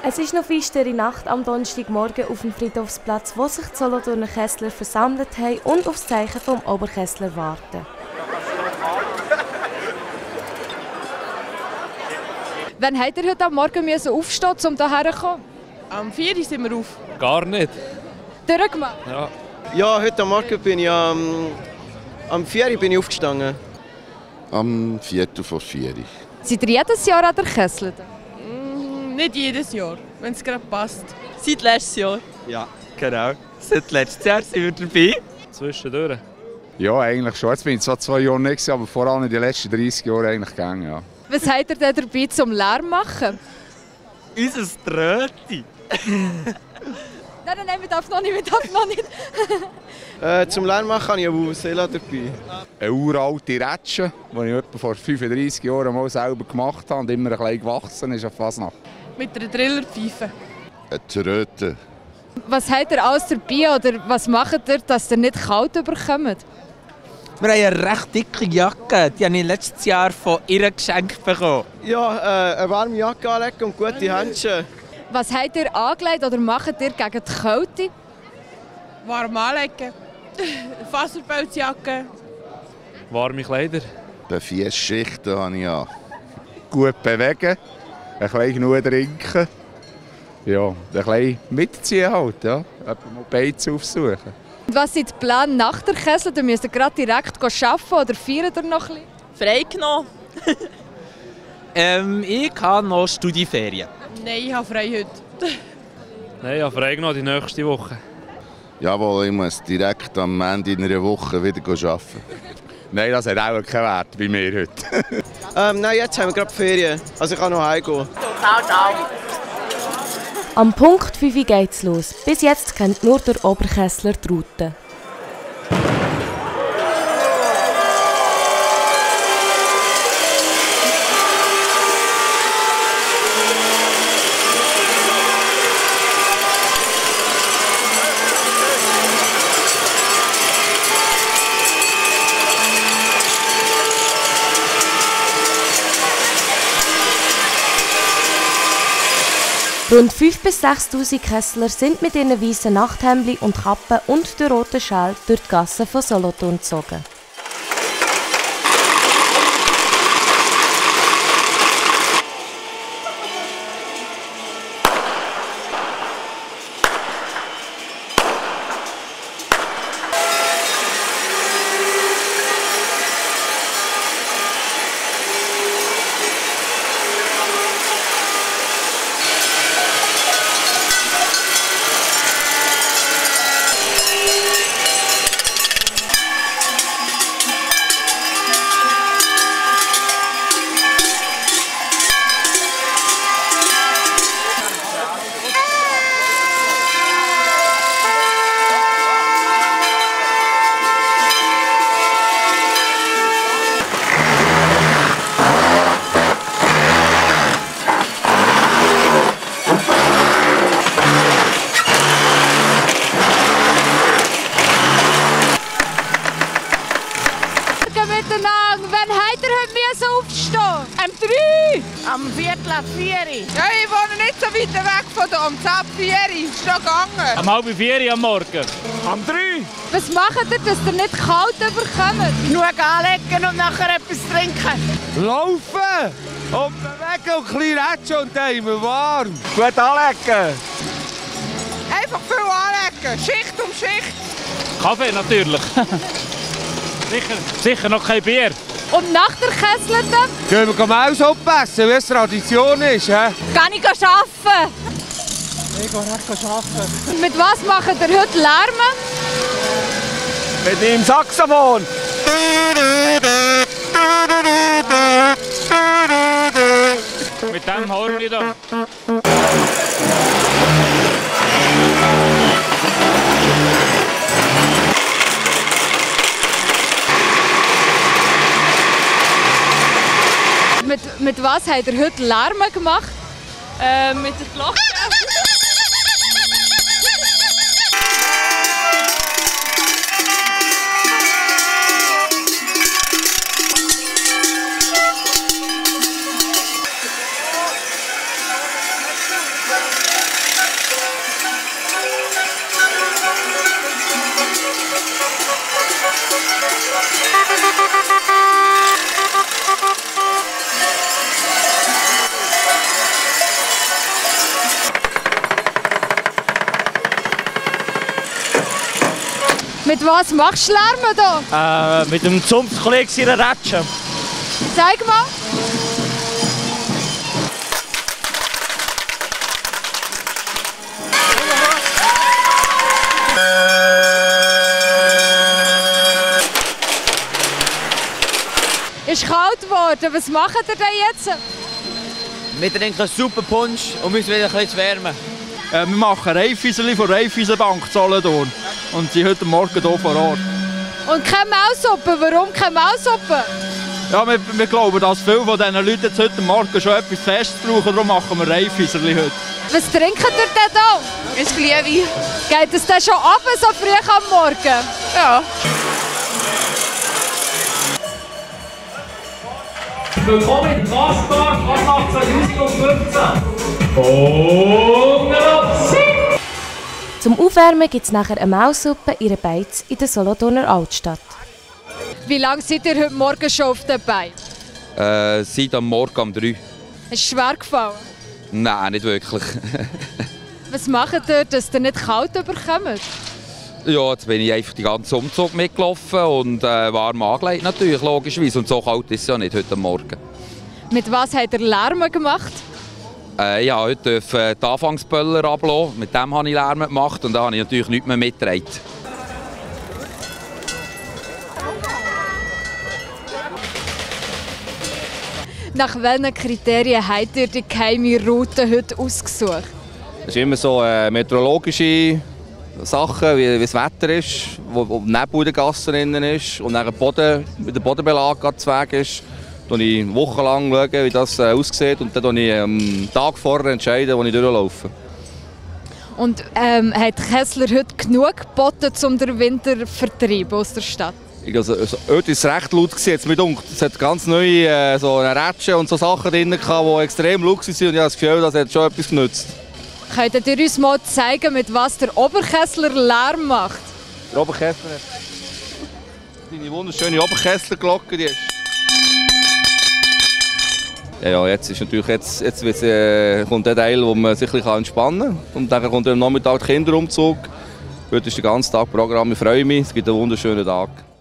Es ist noch feistere Nacht am Donnerstagmorgen auf dem Friedhofsplatz, wo sich die Solothurner Kessler versammelt haben und auf das Zeichen vom Oberkessler warten. Wann habt ihr heute Morgen aufstehen, um hierher zu kommen? Am 4 Uhr sind wir auf. Gar nicht. Durchgemacht? Ja. Ja, heute Morgen bin ich am 4 Uhr bin ich aufgestanden. Am 4:45. Seid ihr jedes Jahr an der Kessel? Nicht jedes Jahr, wenn es gerade passt. Seit letztes Jahr. Ja, genau. Seit letztes Jahr sind wir dabei. Zwischendurch. Ja, eigentlich schon. Jetzt bin ich zwar 2 Jahre nicht, aber vor allem in den letzten 30 Jahren eigentlich gegangen. Ja. Was habt ihr denn dabei zum Lärm zu machen? Unser Tröti. Nein, wir dürfen noch nicht. Zum Lernen machen habe ich eine Vuvuzela dabei. Eine uralte Rätsche, die ich etwa vor 35 Jahren mal selber gemacht habe und immer ein bisschen gewachsen ist an Fasnacht. Mit einer Trillerpfeife. Eine Tröte. Was habt ihr alles dabei oder was macht ihr, dass ihr nicht kalt bekommt? Wir haben eine recht dicke Jacke. Die habe ich letztes Jahr von ihr geschenkt bekommen. Ja, eine warme Jacke anlegen und gute Händchen. Was habt ihr angelegt oder macht ihr gegen die Kälte? Warm anlegen. Faserpelzjacke. Warme Kleider. Bei 4 Schichten habe ich an. Gut bewegen, ein bisschen genug trinken. Ja, ein bisschen mitziehen halt, ja. Jemanden mal Beizen aufsuchen. Und was sind die Pläne nach der Kessel? Du müsst gerade direkt arbeiten oder feiern ihr noch ein bisschen? Freigenommen. Ich habe noch Studieferien. Nein, ich habe frei heute. Nein, ich habe frei genommen die nächste Woche. Jawohl, ich muss direkt am Ende in einer Woche wieder arbeiten. Nein, das hat auch keinen Wert bei mir heute. Nein, jetzt haben wir gerade Ferien. Also ich kann noch heimgehen. Am Punkt 5 Uhr geht's los. Bis jetzt kennt nur der Oberkessler die Route. Rund 5.000 bis 6.000 Kessler sind mit ihren weißen Nachthemdli und Kappen und der roten Schal durch die Gassen von Solothurn gezogen. Wann habt ihr heute aufstehen? Am 3 Uhr. Am 3:45. Ja, ich wohne nicht so weit weg von hier. Um 10:04 Uhr ist es gegangen. Am 3:30 am Morgen. Am 3 Was macht ihr, dass ihr nicht kalt bekommt? Genug anlegen und nachher etwas trinken. Laufen! Und bewegen und ein bisschen rätschen und dann immer warm. Gut anlegen. Einfach viel anlegen. Schicht um Schicht. Kaffee natürlich. sicher noch kein Bier. Und nach der Kessel dann? Gehen wir Maus abpassen, wie es Tradition ist. He? Kann ich arbeiten? Ich gehe nicht arbeiten. Mit was macht ihr heute Lärm? Mit dem Saxophon. Mit dem Horn da. Mit was habt ihr heute Lärm gemacht? Mit der Glocke. Mit was machst du Lärm hier? Mit dem Zunftkollegen ihrer Rätsche. Zeig mal. Ist kalt geworden. Was macht ihr denn jetzt? Wir trinken super Punsch und müssen wieder ein bisschen wärmen. Wir machen Raiffeiserli von Raiffeisenbank Solothurn und sind heute Morgen hier vor Ort. Und keine Maussuppe. Warum keine Maussuppe? Ja, wir glauben, dass viele von diesen Leuten jetzt heute Morgen schon etwas Festes brauchen, darum machen wir Raiffeiserli heute. Was trinkt ihr denn hier? Ein Glühwein. Geht es denn schon ab, so früh am Morgen? Ja. Willkommen im Fastmarkt Anfang 2015. Und Zum Aufwärmen gibt es nachher eine Maussuppe in einer Beiz in der Solothurner Altstadt. Wie lange seid ihr heute Morgen schon auf der Beine? Seit am Morgen um 3. Ist es schwer gefallen? Nein, nicht wirklich. Was macht ihr, dass ihr nicht kalt bekommt? Ja, jetzt bin ich einfach den ganzen Umzug mitgelaufen und warm angelegt natürlich, logischerweise. Und so kalt ist es ja nicht heute Morgen. Mit was habt ihr Lärm gemacht? Ja, heute dürfen die Anfangsböller ablassen. Mit dem habe ich Lärm gemacht und da habe ich natürlich nichts mehr mitgetragen. Nach welchen Kriterien habt ihr die geheime Route heute ausgesucht? Es ist immer so meteorologische Sachen, wie das Wetter ist, wo Nebel in den Gassen drin ist und dann wie der Bodenbelag gerade zu Weg ist. Schaue ich wochenlang, wie das aussieht und dann entscheide ich am Tag vorher, entscheiden, wo ich durchlaufe. Und hat Kessler heute genug geboten, um den Winter zu vertreiben aus der Stadt? Also, heute war es recht laut. Jetzt mit es hat ganz neue so Rätschen und so Sachen drin, die extrem laut waren und ich habe das Gefühl, das hat schon etwas genutzt. Könntet ihr uns mal zeigen, mit was der Oberkessler Lärm macht? Der Oberkessler hat seine wunderschöne Oberkessler-Glocke. Die ist ja, jetzt ist natürlich kommt der Teil, wo man sich ein bisschen entspannen kann. Und dann kommt am Nachmittag der Kinderumzug. Heute ist der ganze Tag Programm. Ich freue mich, es gibt einen wunderschönen Tag.